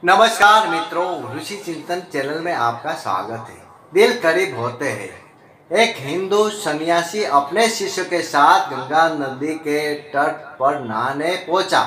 नमस्कार मित्रों, ऋषि चिंतन चैनल में आपका स्वागत है। दिल करीब होते हैं। एक हिंदू सन्यासी अपने शिष्य के साथ गंगा नदी के तट पर नहाने पहुंचा।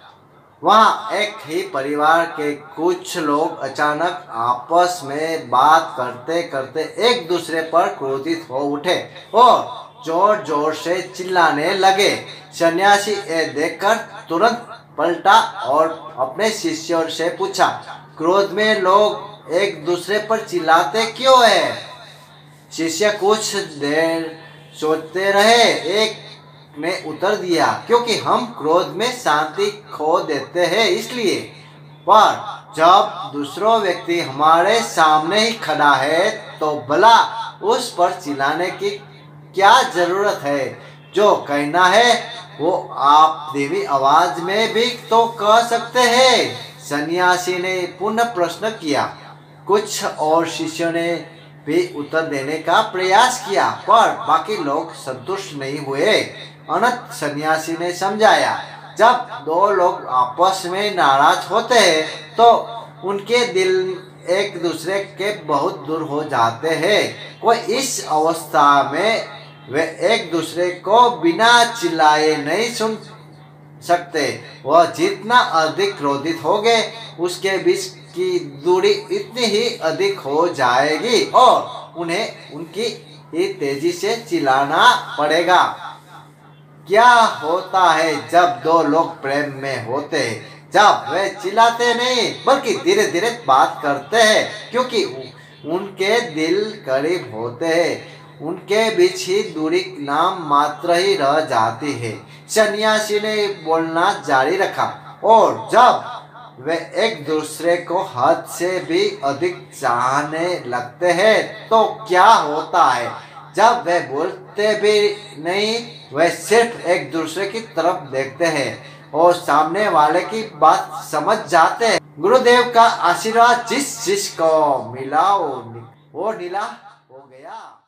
वहां एक ही परिवार के कुछ लोग अचानक आपस में बात करते करते एक दूसरे पर क्रोधित हो उठे और जोर जोर से चिल्लाने लगे। सन्यासी ये देखकर तुरंत पलटा और अपने शिष्यों से पूछा, क्रोध में लोग एक दूसरे पर चिल्लाते क्यों है? शिष्य कुछ देर सोचते रहे। एक ने उत्तर दिया, क्योंकि हम क्रोध में शांति खो देते हैं इसलिए। पर जब दूसरा व्यक्ति हमारे सामने ही खड़ा है तो भला उस पर चिल्लाने की क्या जरूरत है? जो कहना है वो आप धीमी आवाज में भी तो कह सकते हैं। सन्यासी ने पुनः प्रश्न किया। कुछ और शिष्यों ने भी उत्तर देने का प्रयास किया, पर बाकी लोग संतुष्ट नहीं हुए। अनंत सन्यासी ने समझाया, जब दो लोग आपस में नाराज होते हैं तो उनके दिल एक दूसरे के बहुत दूर हो जाते हैं। वो इस अवस्था में वे एक दूसरे को बिना चिल्लाए नहीं सुन सकते। वह जितना अधिक क्रोधित होंगे उसके बीच की दूरी इतनी ही अधिक हो जाएगी और उन्हें उनकी ही तेजी से चिल्लाना पड़ेगा। क्या होता है जब दो लोग प्रेम में होते हैं? जब वे चिल्लाते नहीं बल्कि धीरे धीरे बात करते हैं, क्योंकि उनके दिल करीब होते हैं। उनके बीच ही दूरी नाम मात्र ही रह जाती है। सन्यासी ने बोलना जारी रखा, और जब वे एक दूसरे को हद से भी अधिक चाहने लगते हैं तो क्या होता है? जब वे बोलते भी नहीं, वे सिर्फ एक दूसरे की तरफ देखते हैं और सामने वाले की बात समझ जाते हैं। गुरुदेव का आशीर्वाद जिस जिस को मिला वो नीला हो गया।